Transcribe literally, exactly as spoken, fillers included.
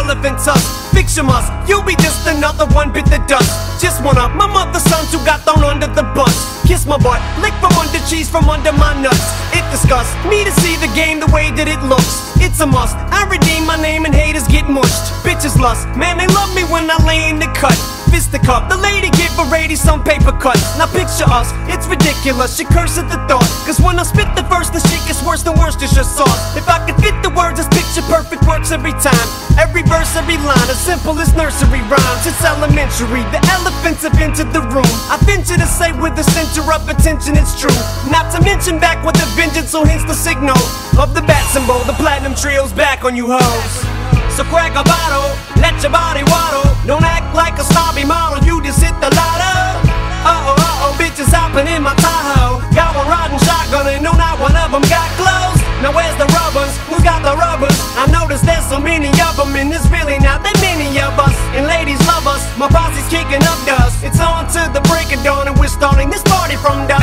elephant tusk. Fix your must, you'll be just another one bit the dust. Just one of my mother's sons who got thrown under the bus. Kiss my butt, lick from under cheese from under my nuts. It disgusts me to see the game the way that it looks. It's a must, I redeem my name and haters get mushed. Bitches lust, man they love me when I lay in the cut. Fist the cup, the lady give a lady some paper cuts. Now picture us, it's ridiculous, she curse at the thought. Cause when I spit the verse, the shit gets worse than worse, it's just sauce. If I could fit the words, this picture perfect works every time. Every verse, every line, as simple as nursery rhymes. It's elementary, the elephants have entered the room. I venture to say with the center of attention it's true. Not to mention back with the vengeance, so hence the signal of the bat symbol. The platinum trio's back on you hoes. So crack a bottle, let your body waddle. Don't act like a snobby model, you just hit the lotto. Uh-oh, uh-oh, bitches hopping in my Tahoe. Got one riding shotgun and no, not one of them got clothes. Now where's the rubbers? Who's got the rubbers? I noticed there's so many of them and there's really not that many of us. And ladies love us, my posse's kicking up dust. It's on to the break of dawn and we're starting this party from dusk.